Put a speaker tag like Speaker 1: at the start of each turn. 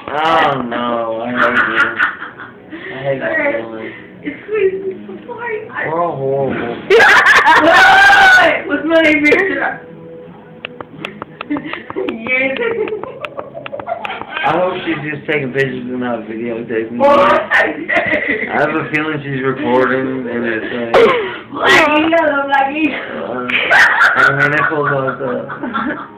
Speaker 1: Oh no, I hate you. I hate that feeling.
Speaker 2: It's sweet. I'm sorry.
Speaker 1: We're all horrible.
Speaker 2: What? What's my name, Richard? Yes.
Speaker 1: I hope she's just taking pictures and not videotaping. I have a feeling she's recording and it's
Speaker 2: Black yellow, black
Speaker 1: and her nipples also.